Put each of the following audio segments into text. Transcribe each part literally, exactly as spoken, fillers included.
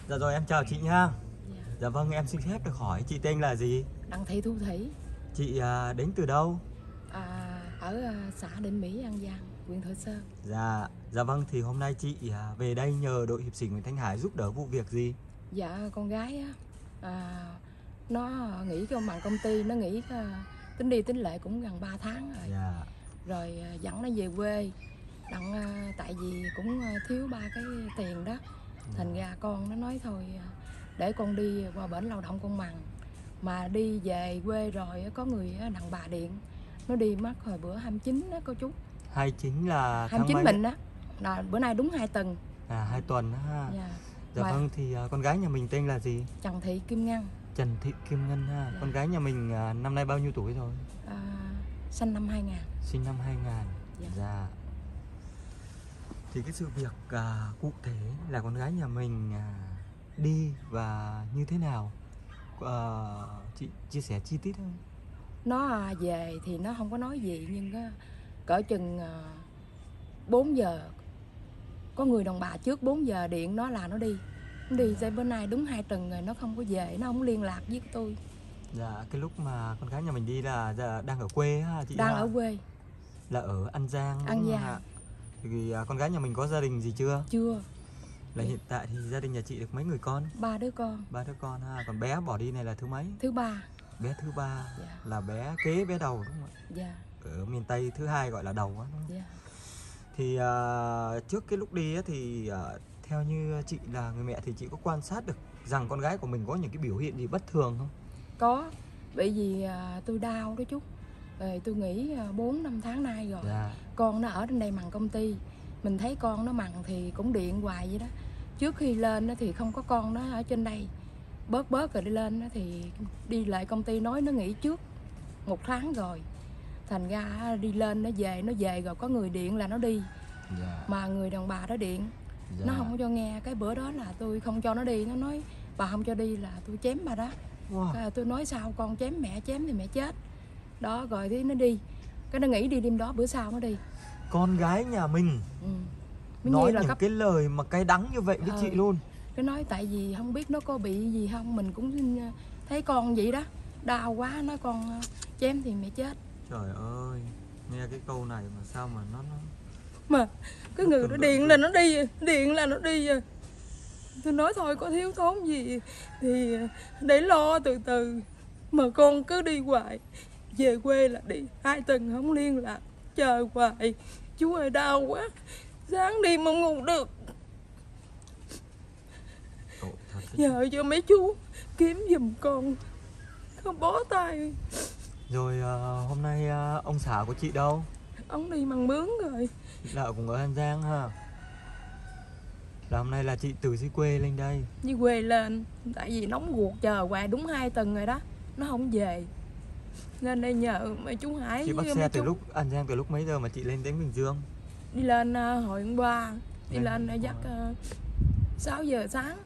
Dạ rồi, em chào chị nha. Dạ. Dạ vâng, em xin phép được hỏi chị tên là gì? Đặng Thị Thu Thủy. Chị à, đến từ đâu? À, ở à, xã Định Mỹ, An Giang, huyện Thọ Sơn. Dạ, dạ vâng, thì hôm nay chị à, về đây nhờ đội hiệp sĩ Nguyễn Thanh Hải giúp đỡ vụ việc gì? Dạ, con gái á, à, nó nghỉ cái bằng công ty, nó nghỉ à, tính đi tính lại cũng gần ba tháng rồi. Dạ. Rồi à, dẫn nó về quê. Đặng à, tại vì cũng à, thiếu ba cái tiền đó. Thành ra con nó nói thôi à, để con đi qua bển lao động con mằng. Mà đi về quê rồi có người đàn bà điện, nó đi mất hồi bữa hai mươi chín đó cô chú. hai mươi chín là hai mươi chín tháng mấy? mình á, là bữa nay đúng hai tuần. À, hai tuần đó ha. Dạ. Dạ Mà vâng, thì à, con gái nhà mình tên là gì? Trần Thị Kim Ngân. Trần Thị Kim Ngân ha. Dạ. Con gái nhà mình à, năm nay bao nhiêu tuổi rồi? À, sinh năm hai nghìn. Sinh năm hai nghìn. Dạ. Dạ. Thì cái sự việc à, cụ thể là con gái nhà mình à, đi và như thế nào? À, chị chia sẻ chi tiết không? Nó à, về thì nó không có nói gì, nhưng á, cỡ chừng à, bốn giờ có người đàn bà trước bốn giờ điện nó là nó đi. Nó đi tới bữa nay đúng hai tuần rồi nó không có về, nó không liên lạc với tôi. Dạ, cái lúc mà con gái nhà mình đi là dạ, đang ở quê ha chị? Đang ha? ở quê. Là ở An Giang đúng An không Giang. ạ? Thì à, con gái nhà mình có gia đình gì chưa? Chưa. Là hiện tại thì gia đình nhà chị được mấy người con? Ba đứa con. Ba đứa con ha. Còn bé bỏ đi này là thứ mấy? Thứ ba. Bé thứ ba. Dạ. Là bé kế bé đầu đúng không ạ? Dạ. Ở miền Tây thứ hai gọi là đầu á đúng không? Dạ. Thì à, trước cái lúc đi á, thì à, theo như chị là người mẹ thì chị có quan sát được rằng con gái của mình có những cái biểu hiện gì bất thường không? Có, bởi vì à, tôi đau đó chú. Rồi tôi nghỉ à, bốn năm tháng nay rồi. Dạ. Con nó ở trên đây mằng công ty. Mình thấy con nó mằng thì cũng điện hoài vậy đó. Trước khi lên thì không có con nó ở trên đây. Bớt bớt rồi đi lên thì đi lại công ty nói nó nghỉ trước một tháng rồi. Thành ra đi lên nó về, nó về rồi có người điện là nó đi. Dạ. Mà người đàn bà đó điện, Dạ. nó không có cho nghe. Cái bữa đó là tôi không cho nó đi. Nó nói bà không cho đi là tôi chém bà đó. Wow. Cái tôi nói sao con chém mẹ, chém thì mẹ chết. Đó rồi thì nó đi. Cái nó nghỉ đi đêm đó, bữa sau nó đi. Con gái nhà mình Ừ. nói là những cấp... cái lời mà cay đắng như vậy với ờ, chị luôn. Cái nói tại vì không biết nó có bị gì không. Mình cũng thấy con vậy đó, đau quá, nói con chém thì mẹ chết. Trời ơi, nghe cái câu này mà sao mà nó nó Mà cái người nó điện là nó đi, điện là nó đi. Tôi nói thôi có thiếu thốn gì thì để lo từ từ. Mà con cứ đi hoài, về quê là đi hai tuần không liên lạc, chờ hoài. Chú ơi đau quá, sáng đi mà ngủ được. Ồ, thật Nhờ cho mấy chú kiếm giùm con, không bó tay. Rồi à, hôm nay à, ông xã của chị đâu? Ông đi mằng mướn rồi. Là cũng ở An Giang ha. Là hôm nay là chị từ dưới quê lên đây. Đi quê lên, tại vì nóng ruột chờ hoài đúng hai tuần rồi đó, nó không về. Nên đây nhờ mấy chú Hải. Chị bắt với xe mấy từ chú... lúc An Giang từ lúc mấy giờ mà chị lên đến Bình Dương? Đi lên uh, hồi hôm qua. Đi Lên lên dắt uh, sáu giờ sáng.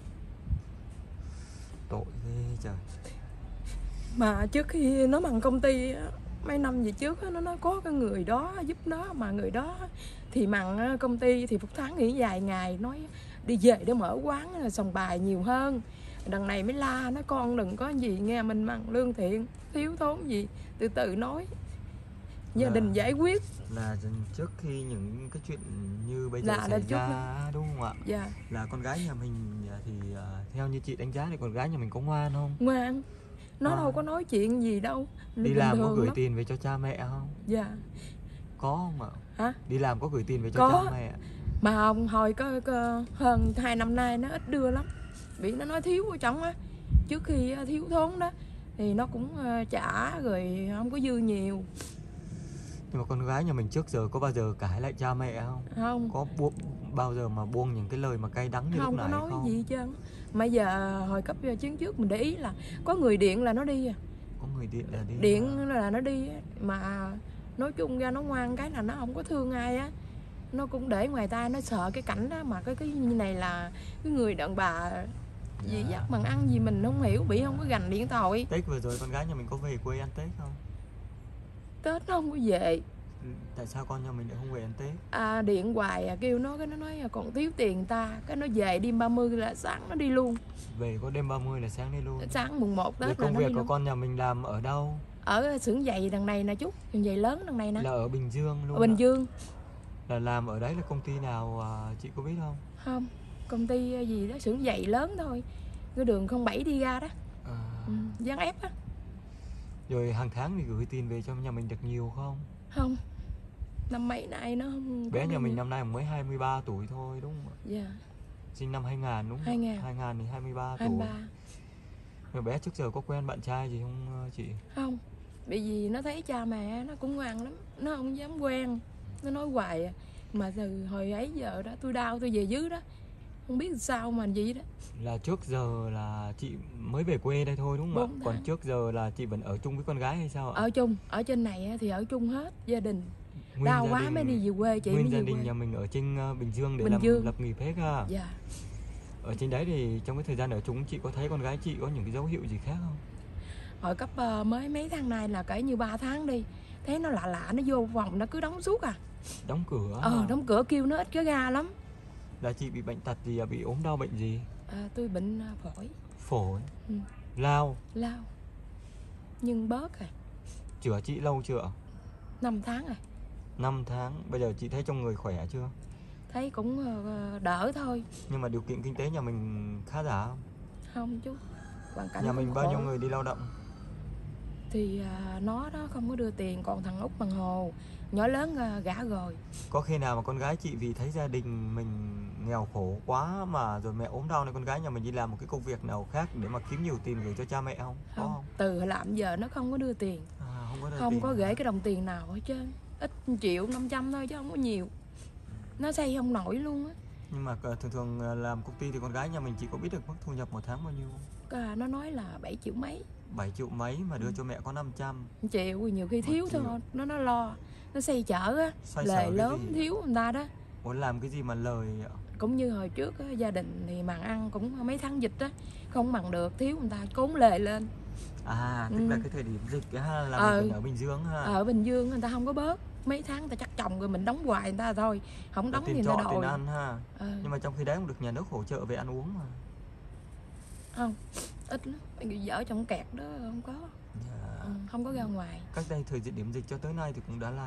Tội ghê trời. Mà trước khi nó bằng công ty mấy năm về trước nó nói có cái người đó giúp nó. Mà người đó thì bằng công ty thì một tháng nghỉ vài ngày, nói đi về để mở quán sòng bài nhiều hơn. Đằng này mới la nó con đừng có gì nghe mình bằng lương thiện, thiếu thốn gì từ từ nói, gia Là- đình giải quyết. Là trước khi những cái chuyện như bây giờ Là- là xảy trước ra đó. đúng không ạ? Dạ. Là con gái nhà mình thì à, theo như chị đánh giá thì con gái nhà mình có ngoan không? Ngoan. Nó Ngoan. đâu có nói chuyện gì đâu. Đi Bình làm có thường gửi lắm. tiền về cho cha mẹ không? Dạ. Có không ạ? Hả? Đi làm có gửi tiền về cho Có. cha mẹ? Mà ông hồi có, có hơn hai năm nay nó ít đưa lắm, bị nó nói thiếu ở trong á. Trước khi thiếu thốn đó thì nó cũng trả rồi, không có dư nhiều. Nhưng mà con gái nhà mình trước giờ có bao giờ cãi lại cha mẹ không? Không. Có buông, bao giờ mà buông những cái lời mà cay đắng như Không lúc có nãy nói không? gì hết trơn. Mà giờ hồi cấp chuyến trước mình để ý là có người điện là nó đi à. Có người điện là đi. Điện là nó đi á. Mà nói chung ra nó ngoan cái là nó không có thương ai á. Nó cũng để ngoài tai, nó sợ cái cảnh đó. Mà cái cái như này là cái người đàn bà gì Dạ. dắt bằng ăn gì mình không hiểu, bị không có gành điện thoại. Tết vừa rồi con gái nhà mình có về quê ăn Tết không? Tết nó không có về. Tại sao con nhà mình lại không về ăn Tết? À, điện hoài à, kêu nó cái nó nói còn thiếu tiền người ta, cái nó về đêm ba mươi là sáng nó đi luôn. Về có đêm ba mươi là sáng đi luôn. Sáng mùng một Tết Về là công nó việc đi của luôn. con nhà mình làm ở đâu? Ở xưởng giày đằng này nè chú, xưởng giày lớn đằng này nè. Là ở Bình Dương luôn. Ở Bình ạ. Dương. Là làm ở đấy là công ty nào à, chị có biết không? Không, công ty gì đó, xưởng giày lớn thôi. Cái đường không bảy đi ra đó. À, Ừ, Gián ép á. rồi hàng tháng thì gửi tiền về cho nhà mình được nhiều không? Không. Năm mấy nay nó không Bé có nhà bao mình nhiêu. năm nay mới hai mươi ba tuổi thôi đúng không ạ? Dạ. Sinh năm hai nghìn đúng không? hai nghìn. hai nghìn thì hai mươi ba hai mươi tuổi. ba. Rồi bé trước giờ có quen bạn trai gì không ờ, chị? Không. Bởi vì nó thấy cha mẹ nó cũng ngoan lắm, nó không dám quen. Nó nói hoài à. Mà từ hồi ấy giờ đó tôi đau tôi về dưới đó, không biết sao mà gì đó. Là trước giờ là chị mới về quê đây thôi đúng không ạ? Bốn Còn tháng. trước giờ là chị vẫn ở chung với con gái hay sao ạ? Ở chung, ở trên này thì ở chung hết gia đình. Nguyên Đau gia quá đình, mới đi về quê chị Nguyên mới gia về đình quê. nhà mình ở trên ờ, Bình Dương để Bình làm Dương. lập nghiệp hết à? Dạ. Ở trên đấy thì trong cái thời gian ở chung chị có thấy con gái chị có những cái dấu hiệu gì khác không? Hồi cấp uh, mới mấy tháng nay là kể như ba tháng đi, thấy nó lạ lạ, nó vô phòng nó cứ đóng suốt à. Đóng cửa. Ờ à? đóng cửa kêu nó ít cái ga lắm. Là chị bị bệnh tật gì à? Bị ốm đau bệnh gì? À, tôi bệnh uh, phổi. Phổi. Ừ. Lao. Lao. Nhưng bớt rồi. Chữa chị lâu chưa? Năm tháng rồi. Năm tháng. Bây giờ chị thấy trong người khỏe chưa? Thấy cũng uh, đỡ thôi. Nhưng mà điều kiện kinh tế nhà mình khá giả không? Không chú. Hoàn cảnh Nhà cũng mình bao khổ. nhiêu người đi lao động? Thì uh, nó đó không có đưa tiền, còn thằng Út bằng hồ nhỏ lớn uh, gả rồi. Có khi nào mà con gái chị vì thấy gia đình mình nghèo khổ quá mà rồi mẹ ốm đau nên con gái nhà mình đi làm một cái công việc nào khác để mà kiếm nhiều tiền gửi cho cha mẹ không? Có Không, không? từ hồi làm giờ nó không có đưa tiền. À, không có đưa Không tiền có hả? gửi cái đồng tiền nào hết trơn. Ít triệu năm trăm thôi chứ không có nhiều. Nó xây không nổi luôn á. Nhưng mà thường thường làm công ty thì con gái nhà mình chỉ có biết được mức thu nhập một tháng bao nhiêu không? Nó nói là bảy triệu mấy. bảy triệu mấy mà đưa cho mẹ có năm trăm. Triệu nhiều khi thiếu triệu. thôi. Nó nó lo. Nó xây chợ á. Xoay Lề sở cái lớn gì? thiếu người ta đó. Muốn làm cái gì mà lời ạ? Cũng như hồi trước á, gia đình thì màng ăn cũng mấy tháng dịch á, không bằng được, thiếu người ta cốn lề lên. À, tức Ừ. là cái thời điểm dịch á ha, là Ờ. mình ở Bình Dương ha. Ở Bình Dương người ta không có bớt. Mấy tháng người ta chắc chồng rồi mình đóng hoài người ta thôi. Không đóng tiền thì người ta trọ, tiền đòi. ăn ha. Ờ. Nhưng mà trong khi đấy cũng được nhà nước hỗ trợ về ăn uống mà. Không, ít lắm. Mấy người vợ trong kẹt đó không có. Dạ. Ừ, không có ra ngoài. Cách đây thời điểm dịch cho tới nay thì cũng đã là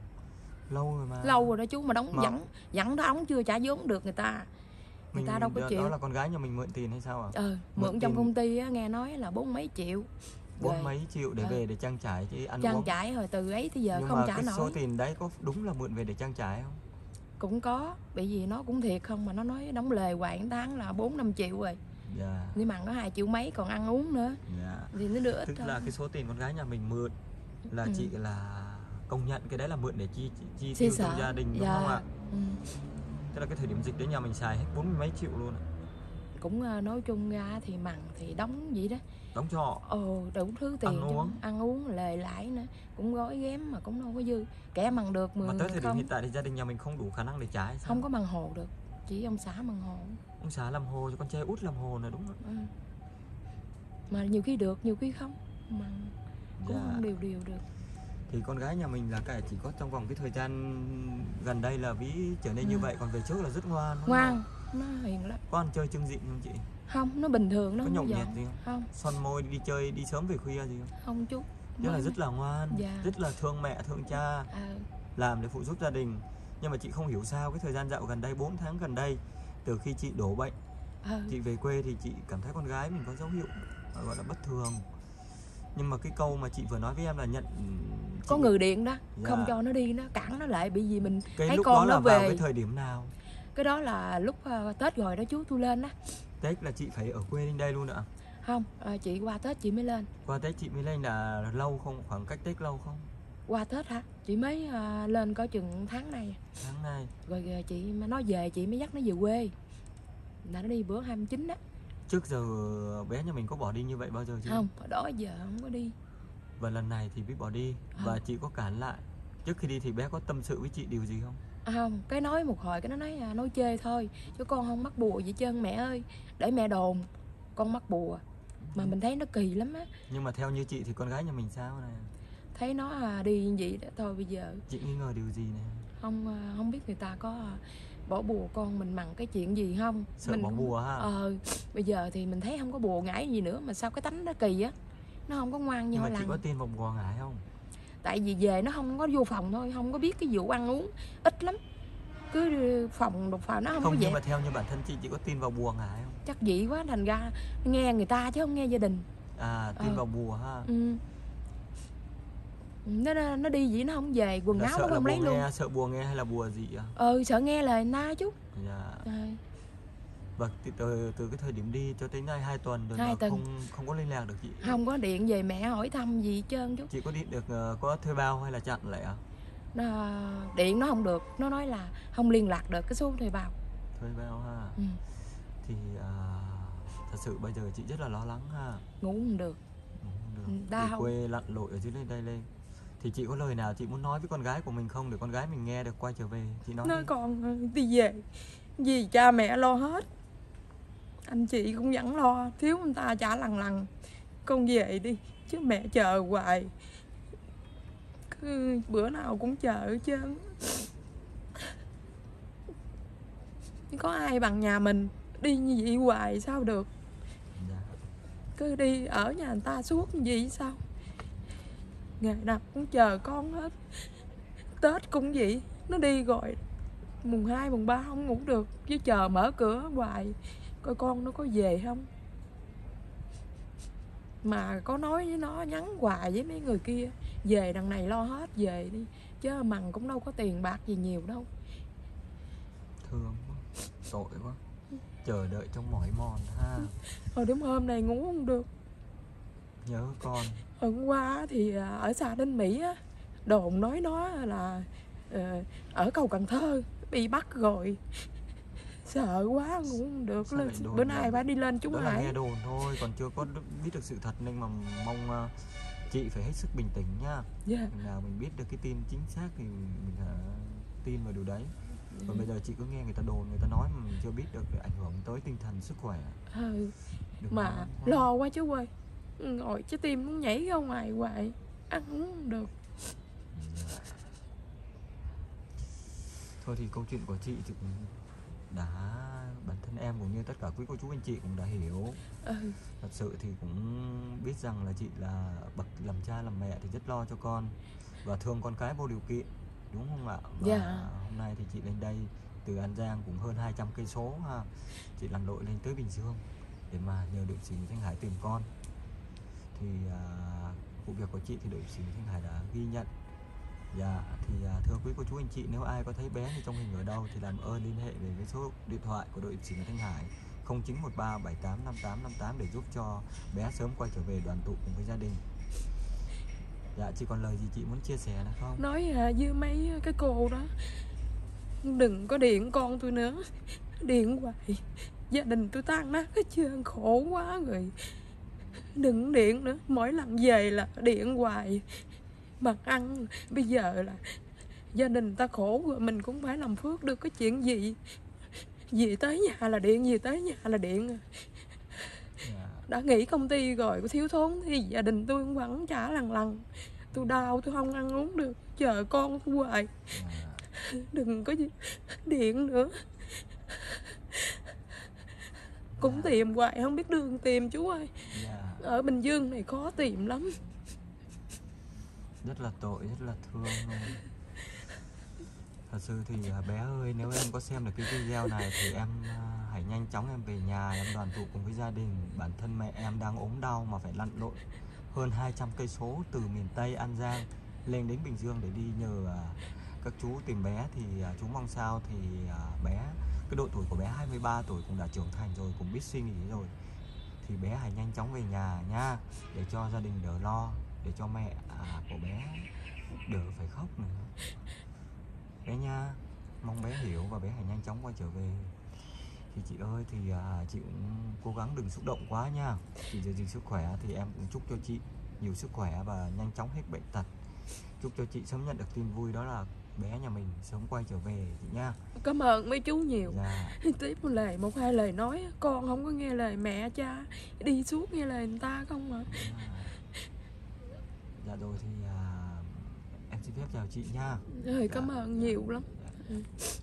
lâu rồi mà. Lâu rồi đó chú, mà đóng Mà- dẫn dẫn đó đóng chưa trả vốn được người ta. Người Mình ta đâu có đó, chịu. đó là con gái nhà mình mượn tiền hay sao ạ? Ờ, Mượn mượn trong tiền- công ty á, nghe nói là bốn mấy triệu. Bốn Rồi. mấy triệu để Ờ. về để trang trải chứ ăn Trang uống. trải hồi từ ấy tới giờ Nhưng không mà trả cái nổi. số tiền đấy có đúng là mượn về để trang trải không? Cũng có, bởi vì nó cũng thiệt không, mà nó nói đóng lề hoài một tháng là bốn năm triệu rồi. Dạ. Nhưng mà có hai triệu mấy còn ăn uống nữa Dạ. thì nó đưa ít Tức thôi. là cái số tiền con gái nhà mình mượn là Ừ. chị là công nhận cái đấy là mượn để chi chi, chi Chia tiêu trong sẻ. gia đình đúng Dạ. không ạ? Ừ. Tức là cái thời điểm dịch đấy nhà mình xài hết bốn mươi mấy triệu luôn ạ. Cũng uh, nói chung ra thì mằng thì đóng vậy đó. Đóng trọ. Ồ, đủ thứ tiền. Ăn chứ. uống. Ăn uống lề lãi nữa. Cũng gói ghém mà cũng đâu có dư. Kẻ mằng được mười Mà tới thời điểm không. hiện tại thì gia đình nhà mình không đủ khả năng để trả hay sao? Không có bằng hồ được. Chỉ ông xã bằng hồ. Ông xã làm hồ cho con trai út làm hồ là đúng không? Ừ. Mà nhiều khi được, nhiều khi không. Mà cũng Dạ. không đều đều được. Thì con gái nhà mình là cả chỉ có trong vòng cái thời gian gần đây là ví trở nên Ừ. như vậy, còn về trước là rất ngoan. đúng Ngoan, không? nó hiền lắm. Có ăn chơi chưng dịn không chị? Không, nó bình thường, nó Có không nhậu giận. nhẹt gì không? Không, Son môi đi chơi đi sớm về khuya gì không? không chút. Tức là rất là ngoan, Dạ. rất là thương mẹ thương cha, À, làm để phụ giúp gia đình. Nhưng mà chị không hiểu sao cái thời gian dạo gần đây, bốn tháng gần đây, từ khi chị đổ bệnh, à, chị về quê thì chị cảm thấy con gái mình có dấu hiệu gọi là bất thường. Nhưng mà cái câu mà chị vừa nói với em là nhận có chị- người điện đó, Dạ. không cho nó đi, nó cản nó lại, bởi vì mình cái thấy lúc con đó nó là vào về. cái thời điểm nào? Cái đó là lúc uh, Tết rồi đó chú, tôi lên đó. Tết là chị phải ở quê đến đây luôn ạ? Không, à, chị qua Tết chị mới lên. Qua Tết chị mới lên là lâu không? Khoảng cách Tết lâu không? Qua Tết hả? Chị mới à, lên có chừng tháng này. Tháng này. Rồi à, chị mà nó về chị mới dắt nó về quê. Là nó đi bữa hai mươi chín đó. Trước giờ bé nhà mình có bỏ đi như vậy bao giờ chưa? Không, hồi đó giờ không có đi. Và lần này thì biết bỏ đi. À. Và chị có cản lại. Trước khi đi thì bé có tâm sự với chị điều gì không? À, không, cái nói một hồi cái nó nói à, nói chơi thôi, chứ con không mắc bùa gì trơn mẹ ơi. Để mẹ đồn con mắc bùa. Mà mình thấy nó kỳ lắm á. Nhưng mà theo như chị thì con gái nhà mình sao này? thấy nó à, đi như vậy đó. Thôi bây giờ Chị nghi ngờ điều gì này? không à, không biết người ta có à, bỏ bùa con mình bằng cái chuyện gì không. Sợ Mình bỏ không- bùa ha? Ờ bây giờ thì mình thấy không có bùa ngải gì nữa, mà sao cái tánh nó kỳ á, nó không có ngoan như Nhưng họ mà chị lần. có tin vào bùa ngải không? Tại vì về nó không có vô phòng thôi, không có biết cái vụ ăn uống, ít lắm. Cứ phòng đục phòng nó không, Không, có nhưng dẹp. mà theo như bản thân chị, chị có tin vào bùa ngải không? Chắc dị quá thành ra nghe người ta chứ không nghe gia đình. À, tin Ờ. vào bùa ha. Ừ. Nó, nó, nó đi vậy nó không về, quần Là áo sợ nó là không bùa lấy luôn. nghe, sợ bùa nghe hay là bùa gì à? Ừ, sợ nghe lời người ta chút. Dạ. Rồi. Và từ, từ, từ cái thời điểm đi cho tới nay hai tuần rồi Hai mà tuần. không không có liên lạc được chị. Không có điện về mẹ hỏi thăm gì hết trơn chút. Chị có điện được uh, có thuê bao hay là chặn lại à? Nó, điện nó không được, nó nói là không liên lạc được cái số thuê bao. Thuê bao ha. Ừ. Thì uh, thật sự bây giờ chị rất là lo lắng ha. Ngủ không được. Ngủ không được. Ừ, Từ đau. quê lặn lội ở dưới đây, đây lên. Thì chị có lời nào chị muốn nói với con gái của mình không, để con gái mình nghe được quay trở về? Chị nói Nó đi. còn đi về vì cha mẹ lo hết, anh chị cũng vẫn lo, thiếu người ta trả lần lần. Con về đi chứ mẹ chờ hoài, cứ bữa nào cũng chờ hết trơn. Có ai bằng nhà mình, đi như vậy hoài sao được. Dạ. Cứ đi ở nhà người ta suốt như vậy sao. Ngày nào cũng chờ con hết. Tết cũng vậy, nó đi rồi mùng hai, mùng ba không ngủ được, chứ chờ mở cửa hoài coi con nó có về không. Mà có nói với nó, nhắn hoài với mấy người kia, về đằng này lo hết, về đi chứ mằng cũng đâu có tiền bạc gì nhiều đâu. Thương quá, tội quá, chờ đợi trong mỏi mòn ha. Hồi đúng hôm này ngủ không được. Nhớ con. Hôm qua thì ở xa đến Mỹ á, đồn nói nó là uh, ở cầu Cần Thơ bị bắt rồi. Sợ quá ngủ không được. Lên, bữa nay phải đi lên chúng Đó là Hải. nghe đồn thôi, còn chưa có biết được sự thật, nên mà mong uh, chị phải hết sức bình tĩnh nha. Yeah. Nào mình biết được cái tin chính xác thì mình uh, tin vào điều đấy. Còn Yeah. bây giờ chị cứ nghe người ta đồn, người ta nói mà mình chưa biết được, để ảnh hưởng tới tinh thần sức khỏe. Ừ. Đừng Mà quá. lo quá chú ơi, ngồi trái tim nó nhảy ra ngoài hoài, ăn uống không được. Yeah. Thôi thì câu chuyện của chị thì cũng đã, bản thân em cũng như tất cả quý cô chú anh chị cũng đã hiểu. Ừ. Thật sự thì cũng biết rằng là chị là bậc làm cha làm mẹ thì rất lo cho con và thương con cái vô điều kiện, đúng không ạ? Và Dạ. hôm nay thì chị lên đây từ An Giang cũng hơn hai trăm cây số ha. Chị lặn lội lên tới Bình Dương để mà nhờ đội sĩ Thanh Hải tìm con. Thì à, vụ việc của chị thì đội sĩ Thanh Hải đã ghi nhận. Dạ, thì à, thưa quý cô chú anh chị, nếu ai có thấy bé thì trong hình ở đâu thì làm ơn liên hệ về với số điện thoại của đội sĩ Thanh Hải không chín một ba bảy tám năm tám năm tám để giúp cho bé sớm quay trở về đoàn tụ cùng với gia đình. Dạ, chị còn lời gì chị muốn chia sẻ nữa không? Nói à, với mấy cái cô đó, đừng có điện con tôi nữa. Điện hoài gia đình tôi tan nát hết trơn, khổ quá rồi. Đừng điện nữa, mỗi lần về là điện hoài. Bằng ăn bây giờ là gia đình ta khổ rồi, mình cũng phải làm phước được. Cái chuyện gì về tới nhà là điện, về tới nhà là điện. Dạ. Đã nghỉ công ty rồi, có thiếu thốn thì gia đình tôi cũng vẫn trả lần lần. Tôi đau, tôi không ăn uống được, chờ con tôi hoài. Dạ. Đừng có điện nữa. Cũng tìm hoài không biết đường tìm chú ơi. Dạ. Ở Bình Dương này khó tìm lắm. Rất là tội, rất là thương luôn. Thật sự thì bé ơi, nếu em có xem được cái video này thì em hãy nhanh chóng em về nhà, em đoàn tụ cùng với gia đình. Bản thân mẹ em đang ốm đau mà phải lặn lội hơn hai trăm cây số từ miền Tây An Giang lên đến Bình Dương để đi nhờ các chú tìm bé. Thì chú mong sao thì bé, cái độ tuổi của bé hai mươi ba tuổi cũng đã trưởng thành rồi, cũng biết suy nghĩ rồi, thì bé hãy nhanh chóng về nhà nha, để cho gia đình đỡ lo, để cho mẹ à, của bé đỡ phải khóc nữa bé nha. Mong bé hiểu và bé hãy nhanh chóng quay trở về. Thì chị ơi, thì à, chị cũng cố gắng đừng xúc động quá nha. Chị giữ gìn sức khỏe thì em cũng chúc cho chị nhiều sức khỏe và nhanh chóng hết bệnh tật. Chúc cho chị sớm nhận được tin vui, đó là bé nhà mình sớm quay trở về chị nha. Cảm ơn mấy chú nhiều. Dạ. Tiếp một lời, một hai lời nói, con không có nghe lời mẹ cha, đi suốt nghe lời người ta không mà. Dạ, dạ rồi thì à, xin phép chào chị nha. Rồi, Dạ. cảm ơn nhiều lắm. Dạ.